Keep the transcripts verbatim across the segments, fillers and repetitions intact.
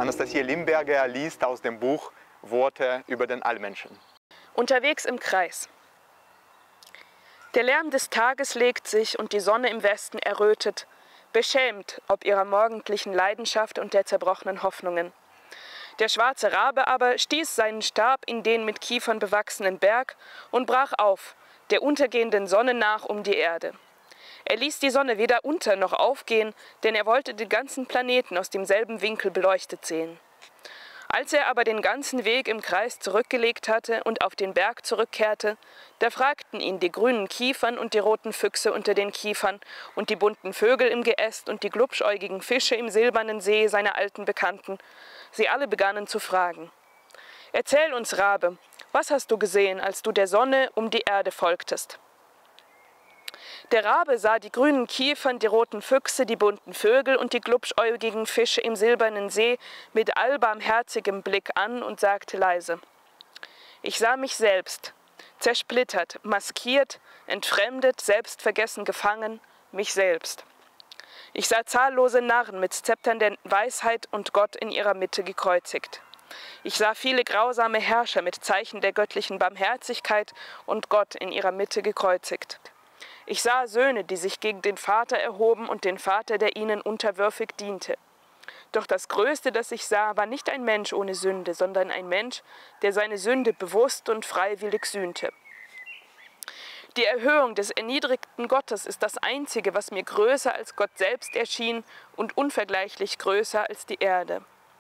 Anastasia Limberger liest aus dem Buch Worte über den Allmenschen. Unterwegs im Kreis. Der Lärm des Tages legt sich und die Sonne im Westen errötet, beschämt ob ihrer morgendlichen Leidenschaft und der zerbrochenen Hoffnungen. Der schwarze Rabe aber stieß seinen Stab in den mit Kiefern bewachsenen Berg und brach auf, der untergehenden Sonne nach um die Erde. Er ließ die Sonne weder unter noch aufgehen, denn er wollte den ganzen Planeten aus demselben Winkel beleuchtet sehen. Als er aber den ganzen Weg im Kreis zurückgelegt hatte und auf den Berg zurückkehrte, da fragten ihn die grünen Kiefern und die roten Füchse unter den Kiefern und die bunten Vögel im Geäst und die glubschäugigen Fische im silbernen See seine alten Bekannten. Sie alle begannen zu fragen: »Erzähl uns, Rabe, was hast du gesehen, als du der Sonne um die Erde folgtest?« Der Rabe sah die grünen Kiefern, die roten Füchse, die bunten Vögel und die glubschäugigen Fische im silbernen See mit allbarmherzigem Blick an und sagte leise: »Ich sah mich selbst, zersplittert, maskiert, entfremdet, selbstvergessen gefangen, mich selbst. Ich sah zahllose Narren mit Zeptern der Weisheit und Gott in ihrer Mitte gekreuzigt. Ich sah viele grausame Herrscher mit Zeichen der göttlichen Barmherzigkeit und Gott in ihrer Mitte gekreuzigt. Ich sah Söhne, die sich gegen den Vater erhoben und den Vater, der ihnen unterwürfig diente. Doch das Größte, das ich sah, war nicht ein Mensch ohne Sünde, sondern ein Mensch, der seine Sünde bewusst und freiwillig sühnte. Die Erhöhung des erniedrigten Gottes ist das Einzige, was mir größer als Gott selbst erschien und unvergleichlich größer als die Erde.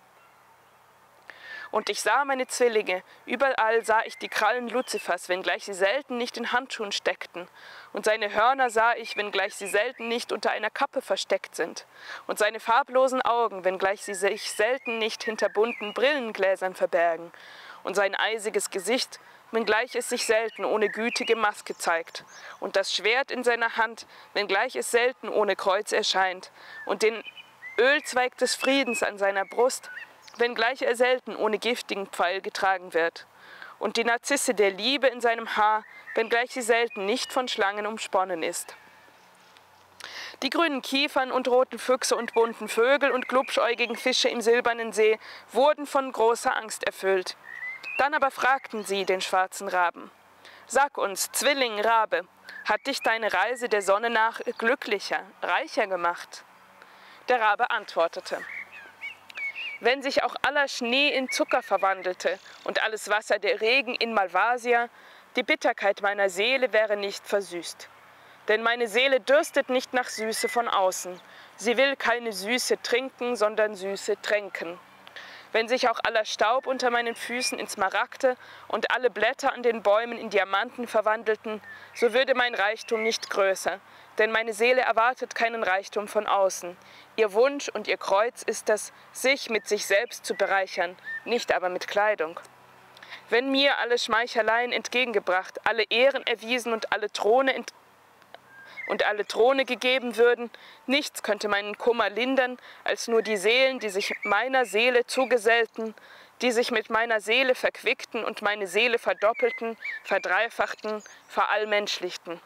Und ich sah meine Zwillinge, überall sah ich die Krallen Luzifers, wenngleich sie selten nicht in Handschuhen steckten. Und seine Hörner sah ich, wenngleich sie selten nicht unter einer Kappe versteckt sind. Und seine farblosen Augen, wenngleich sie sich selten nicht hinter bunten Brillengläsern verbergen. Und sein eisiges Gesicht, wenngleich es sich selten ohne gütige Maske zeigt. Und das Schwert in seiner Hand, wenngleich es selten ohne Kreuz erscheint. Und den Ölzweig des Friedens an seiner Brust, wenngleich er selten ohne giftigen Pfeil getragen wird. Und die Narzisse der Liebe in seinem Haar, wenngleich sie selten nicht von Schlangen umsponnen ist. Die grünen Kiefern und roten Füchse und bunten Vögel und glubschäugigen Fische im silbernen See wurden von großer Angst erfüllt. Dann aber fragten sie den schwarzen Raben: »Sag uns, Zwilling Rabe, hat dich deine Reise der Sonne nach glücklicher, reicher gemacht?« Der Rabe antwortete: »Wenn sich auch aller Schnee in Zucker verwandelte und alles Wasser der Regen in Malvasia, die Bitterkeit meiner Seele wäre nicht versüßt. Denn meine Seele dürstet nicht nach Süße von außen. Sie will keine Süße trinken, sondern Süße tränken. Wenn sich auch aller Staub unter meinen Füßen in Smaragde und alle Blätter an den Bäumen in Diamanten verwandelten, so würde mein Reichtum nicht größer, denn meine Seele erwartet keinen Reichtum von außen. Ihr Wunsch und ihr Kreuz ist es, sich mit sich selbst zu bereichern, nicht aber mit Kleidung. Wenn mir alle Schmeicheleien entgegengebracht, alle Ehren erwiesen und alle Throne ent und alle Throne gegeben würden, nichts könnte meinen Kummer lindern, als nur die Seelen, die sich meiner Seele zugesellten, die sich mit meiner Seele verquickten und meine Seele verdoppelten, verdreifachten, verallmenschlichten.«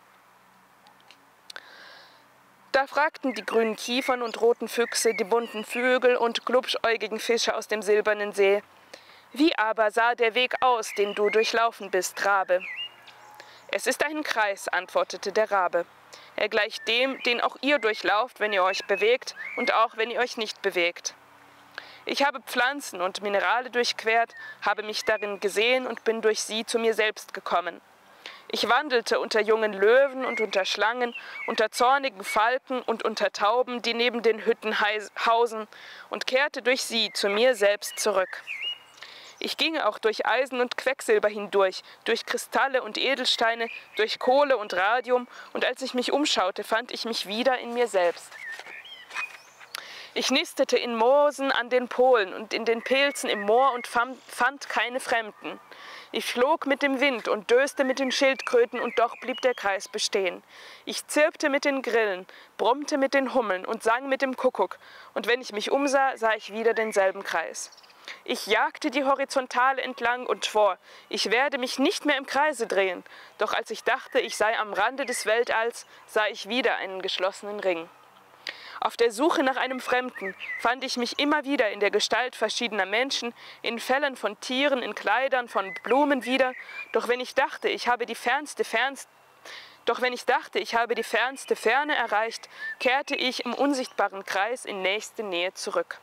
Da fragten die grünen Kiefern und roten Füchse, die bunten Vögel und glubschäugigen Fische aus dem silbernen See: »Wie aber sah der Weg aus, den du durchlaufen bist, Rabe?« »Es ist ein Kreis«, antwortete der Rabe. »Er gleicht dem, den auch ihr durchlauft, wenn ihr euch bewegt und auch wenn ihr euch nicht bewegt. Ich habe Pflanzen und Minerale durchquert, habe mich darin gesehen und bin durch sie zu mir selbst gekommen. Ich wandelte unter jungen Löwen und unter Schlangen, unter zornigen Falken und unter Tauben, die neben den Hütten hausen, und kehrte durch sie zu mir selbst zurück. Ich ging auch durch Eisen und Quecksilber hindurch, durch Kristalle und Edelsteine, durch Kohle und Radium, und als ich mich umschaute, fand ich mich wieder in mir selbst. Ich nistete in Moosen an den Polen und in den Pilzen im Moor und fand keine Fremden. Ich flog mit dem Wind und döste mit den Schildkröten, und doch blieb der Kreis bestehen. Ich zirpte mit den Grillen, brummte mit den Hummeln und sang mit dem Kuckuck, und wenn ich mich umsah, sah ich wieder denselben Kreis. Ich jagte die Horizontale entlang und schwor, ich werde mich nicht mehr im Kreise drehen. Doch als ich dachte, ich sei am Rande des Weltalls, sah ich wieder einen geschlossenen Ring. Auf der Suche nach einem Fremden fand ich mich immer wieder in der Gestalt verschiedener Menschen, in Fellen von Tieren, in Kleidern von Blumen wieder. Doch wenn ich dachte, ich habe die fernste, fernste, doch wenn ich dachte, ich habe die fernste Ferne erreicht, kehrte ich im unsichtbaren Kreis in nächste Nähe zurück.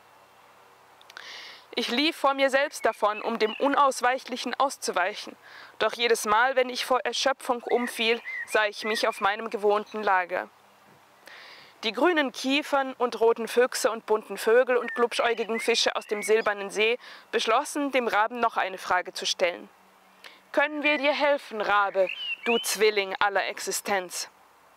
Ich lief vor mir selbst davon, um dem Unausweichlichen auszuweichen. Doch jedes Mal, wenn ich vor Erschöpfung umfiel, sah ich mich auf meinem gewohnten Lager. Die grünen Kiefern und roten Füchse und bunten Vögel und glubschäugigen Fische aus dem silbernen See beschlossen, dem Raben noch eine Frage zu stellen. Können wir dir helfen, Rabe, du Zwilling aller Existenz?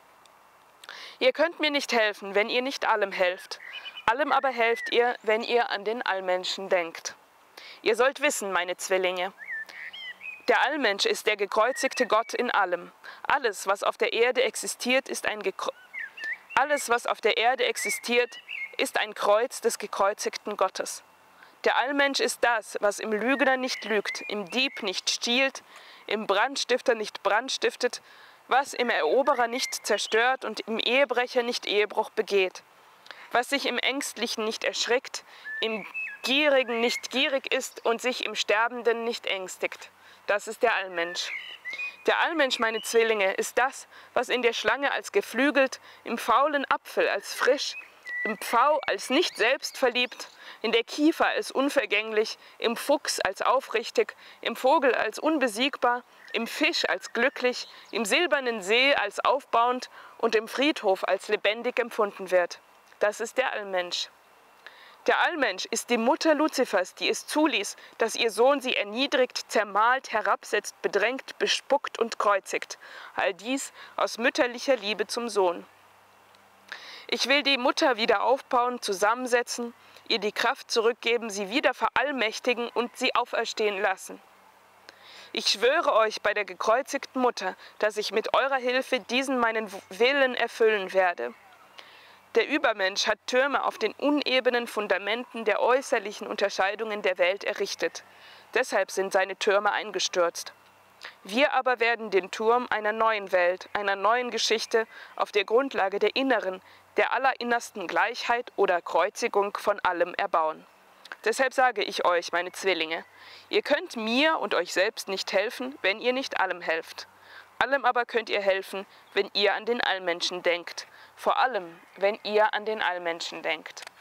Ihr könnt mir nicht helfen, wenn ihr nicht allem helft. Allem aber helft ihr, wenn ihr an den Allmenschen denkt. Ihr sollt wissen, meine Zwillinge, der Allmensch ist der gekreuzigte Gott in allem. Alles, was auf der Erde existiert, ist ein Gekre- Alles, was auf der Erde existiert, ist ein Kreuz des gekreuzigten Gottes. Der Allmensch ist das, was im Lügner nicht lügt, im Dieb nicht stiehlt, im Brandstifter nicht brandstiftet, was im Eroberer nicht zerstört und im Ehebrecher nicht Ehebruch begeht, was sich im Ängstlichen nicht erschrickt, im Gierigen nicht gierig ist und sich im Sterbenden nicht ängstigt. Das ist der Allmensch. Der Allmensch, meine Zwillinge, ist das, was in der Schlange als geflügelt, im faulen Apfel als frisch, im Pfau als nicht selbstverliebt, in der Kiefer als unvergänglich, im Fuchs als aufrichtig, im Vogel als unbesiegbar, im Fisch als glücklich, im silbernen See als aufbauend und im Friedhof als lebendig empfunden wird. Das ist der Allmensch. Der Allmensch ist die Mutter Luzifers, die es zuließ, dass ihr Sohn sie erniedrigt, zermahlt, herabsetzt, bedrängt, bespuckt und kreuzigt. All dies aus mütterlicher Liebe zum Sohn. Ich will die Mutter wieder aufbauen, zusammensetzen, ihr die Kraft zurückgeben, sie wieder verallmächtigen und sie auferstehen lassen. Ich schwöre euch bei der gekreuzigten Mutter, dass ich mit eurer Hilfe diesen meinen Willen erfüllen werde. Der Übermensch hat Türme auf den unebenen Fundamenten der äußerlichen Unterscheidungen der Welt errichtet. Deshalb sind seine Türme eingestürzt. Wir aber werden den Turm einer neuen Welt, einer neuen Geschichte auf der Grundlage der inneren, der allerinnersten Gleichheit oder Kreuzigung von allem erbauen. Deshalb sage ich euch, meine Zwillinge, ihr könnt mir und euch selbst nicht helfen, wenn ihr nicht allem helft. Allem aber könnt ihr helfen, wenn ihr an den Allmenschen denkt. Vor allem, wenn ihr an den Allmenschen denkt.